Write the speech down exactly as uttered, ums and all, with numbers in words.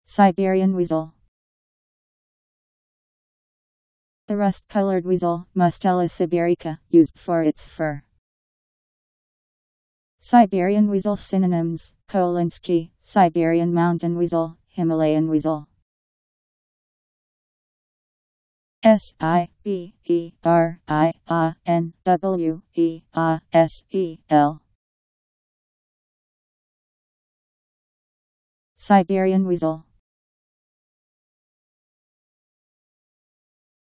Siberian weasel. The rust-colored weasel, Mustela sibirica, used for its fur. Siberian weasel synonyms: kolinsky, Siberian mountain weasel, Himalayan weasel. S I B E R I A N W E A S E L. Siberian weasel.